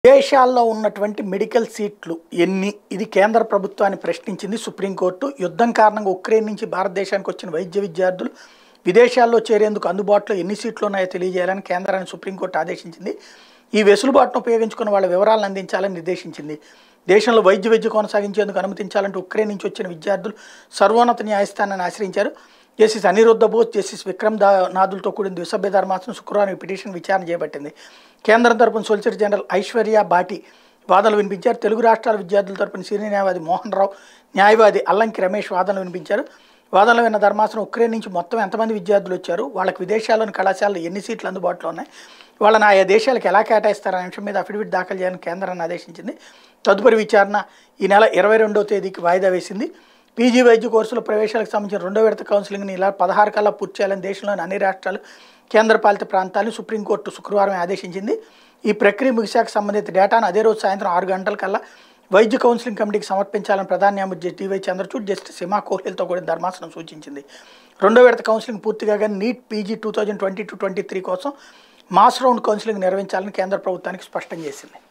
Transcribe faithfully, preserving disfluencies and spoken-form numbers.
దేశాల్లో ఉన్నటువంటి మెడికల్ సీట్లు ఎన్ని ఇది కేంద్ర ప్రభుత్వాన్ని ప్రశ్నించింది సుప్రీంకోర్టు. యుద్ధం కారణంగా ఉక్రెయిన్ నుంచి భారతదేశానికి వచ్చిన వైద్య విద్యార్థులు విదేశాల్లో చేరేందుకు అందుబాటులో ఎన్ని సీట్లు ఉన్నాయో తెలియజేయాలని కేంద్రాన్ని సుప్రీంకోర్టు ఆదేశించింది. ఈ వెసులుబాటును ఉపయోగించుకున్న వాళ్ళ వివరాలను అందించాలని నిర్దేశించింది. దేశంలో వైద్య విద్య కొనసాగించేందుకు అనుమతించాలంటూ ఉక్రెయిన్ నుంచి వచ్చిన విద్యార్థులు సర్వోన్నత న్యాయస్థానాన్ని ఆశ్రయించారు. జస్టిస్ అనిరుద్ధ బోస్, జస్టిస్ విక్రమ్ నాథులతో కూడిన ద్విసభ్య ధర్మాసనం శుక్రవారం ఈ పిటిషన్ విచారణ చేపట్టింది. కేంద్రం తరపున సొలిసిటర్ జనరల్ ఐశ్వర్య బాటి వాదనలు వినిపించారు. తెలుగు రాష్ట్రాల విద్యార్థుల తరపున సీనియర్ న్యాయవాది మోహన్ రావు, న్యాయవాది అల్లంకి రమేష్ వాదనలు వినిపించారు. వాదనలు విన్న ధర్మాసనం ఉక్రెయిన్ నుంచి మొత్తం ఎంతమంది విద్యార్థులు వచ్చారు, వాళ్ళకి విదేశాల్లోని కళాశాలలో ఎన్ని సీట్లు అందుబాటులో ఉన్నాయి, వాళ్ళని ఆయా దేశాలకు ఎలా కేటాయిస్తారనే అంశం మీద అఫిడవిట్ దాఖలు చేయాలని కేంద్రాన్ని ఆదేశించింది. తదుపరి విచారణ ఈ నెల ఇరవై రెండవ తేదీకి వాయిదా వేసింది. పీజీ వైద్య కోర్సుల ప్రవేశాలకు సంబంధించిన రెండో విడత కౌన్సిలింగ్ని ఇలా పదహారు కల్లా పూర్తి చేయాలని దేశంలోని అన్ని రాష్ట్రాలు, కేంద్రపాలిత ప్రాంతాలను సుప్రీంకోర్టు శుక్రవారం ఆదేశించింది. ఈ ప్రక్రియ ముగిశాక సంబంధిత డేటాను అదే రోజు సాయంత్రం ఆరు గంటల కల్లా వైద్య కౌన్సిలింగ్ కమిటీకి సమర్పించాలని ప్రధాన న్యాయమూర్తి డివై చంద్రచూడ్, జస్టిస్ హిమా కోహ్లీలతో కూడిన ధర్మాసనం సూచించింది. రెండో విడత కౌన్సిలింగ్ పూర్తిగా కానీ NEET PG two thousand twenty two twenty three కోసం మాస్ రౌండ్ కౌన్సిలింగ్ నిర్వహించాలని కేంద్ర ప్రభుత్వానికి స్పష్టం చేసింది.